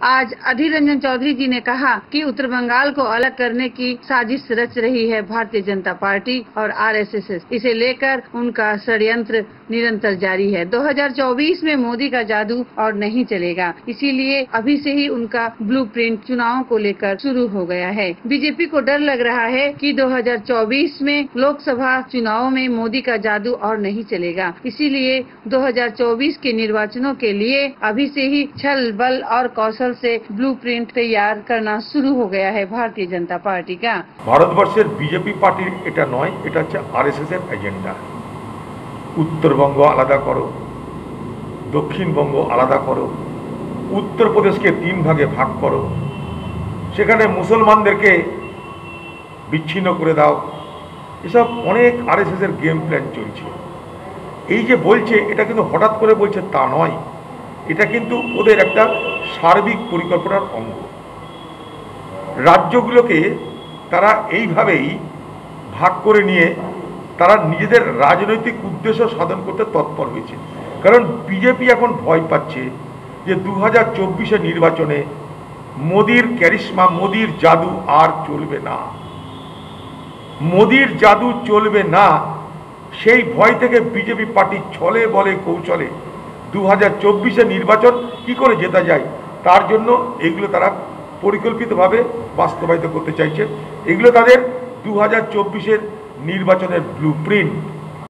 आज अधीर रंजन चौधरी जी ने कहा कि उत्तर बंगाल को अलग करने की साजिश रच रही है भारतीय जनता पार्टी और आरएसएस। इसे लेकर उनका षड्यंत्र निरंतर जारी है। 2024 में मोदी का जादू और नहीं चलेगा, इसीलिए अभी से ही उनका ब्लूप्रिंट चुनावों को लेकर शुरू हो गया है। बीजेपी को डर लग रहा है कि 2024 में लोकसभा चुनावों में मोदी का जादू और नहीं चलेगा, इसीलिए 2024 के निर्वाचनों के लिए अभी से ही छल बल और कौशल से ब्लूप्रिंट तैयार करना शुरू हो गया है भारतीय जनता पार्टी का। ভারতবর্ষের বিজেপি পার্টির এটা নয়, এটা হচ্ছে আরএসএস এর এজেন্ডা। উত্তরবঙ্গ আলাদা করো, দক্ষিণবঙ্গ আলাদা করো, উত্তরপ্রদেশকে 3 ভাগে ভাগ করো, সেখানে মুসলমানদেরকে বিচ্ছিন্ন করে দাও, এসব অনেক আরএসএস এর গেম প্ল্যান চলছে। এই যে বলছে এটা কিন্তু হঠাৎ করে বলছে তা নয়, এটা কিন্তু ওদের একটা সার্বিক পরিকল্পনার অঙ্গ। রাজ্যগুলোকে তারা এইভাবেই ভাগ করে নিয়ে তারা নিজেদের রাজনৈতিক উদ্দেশ্য সাধন করতে তৎপর হয়েছে। কারণ বিজেপি এখন ভয় পাচ্ছে যে 2024 নির্বাচনে মোদির ক্যারিশমা, মোদির জাদু আর চলবে না। মোদির জাদু চলবে না, সেই ভয় থেকে বিজেপি পার্টি ছলে বলে কৌশলে 2024 নির্বাচন কি করে জেতা যায় তার জন্য এগুলো তারা পরিকল্পিতভাবে বাস্তবায়িত করতে চাইছে। এগুলো তাদের 2024 নির্বাচনের ব্লুপ্রিন্ট।